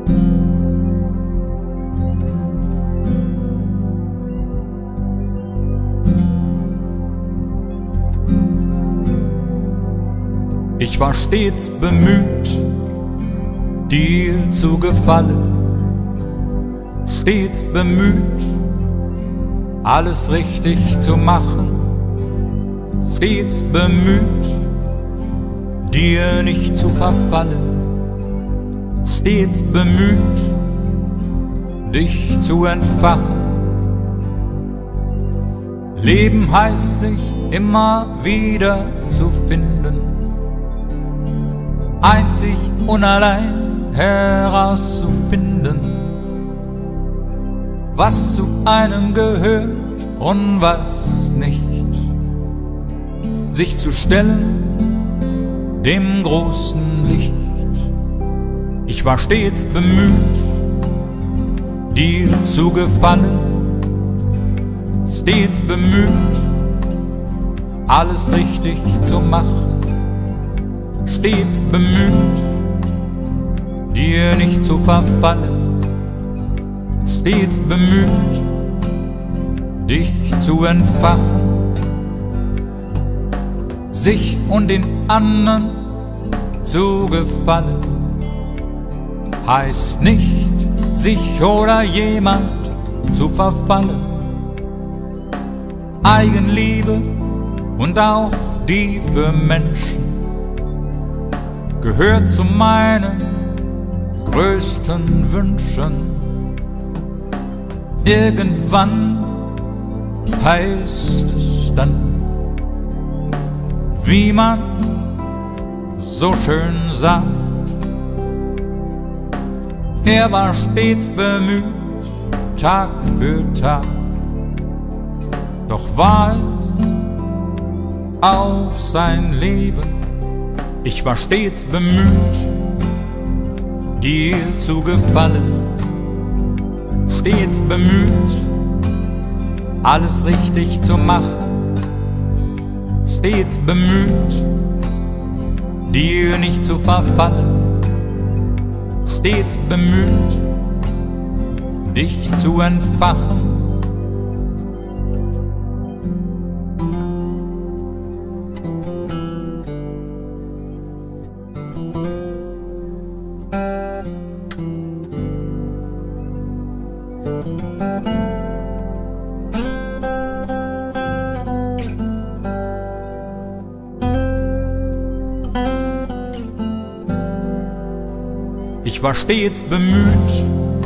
Ich war stets bemüht, dir zu gefallen, stets bemüht, alles richtig zu machen, stets bemüht, dir nicht zu verfallen, stets bemüht, dich zu entfachen. Leben heißt, sich immer wieder zu finden, einzig und allein herauszufinden, was zu einem gehört und was nicht, sich zu stellen dem großen Licht. Ich war stets bemüht, dir zu gefallen, stets bemüht, alles richtig zu machen, stets bemüht, dir nicht zu verfallen, stets bemüht, dich zu entfachen. Sich und den anderen zu gefallen, heißt nicht, sich oder jemand zu verfallen. Eigenliebe und auch die für Menschen gehört zu meinen größten Wünschen. Irgendwann heißt es dann, wie man so schön sagt, er war stets bemüht, Tag für Tag, doch war es auch sein Leben. Ich war stets bemüht, dir zu gefallen, stets bemüht, alles richtig zu machen, stets bemüht, dir nicht zu verfallen, stets bemüht, dich zu entfachen. Ich war stets bemüht,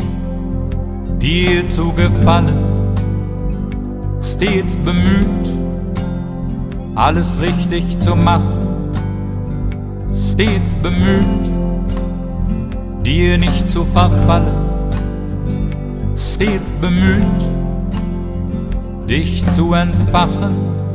dir zu gefallen, stets bemüht, alles richtig zu machen, stets bemüht, dir nicht zu verfallen, stets bemüht, dich zu entfachen.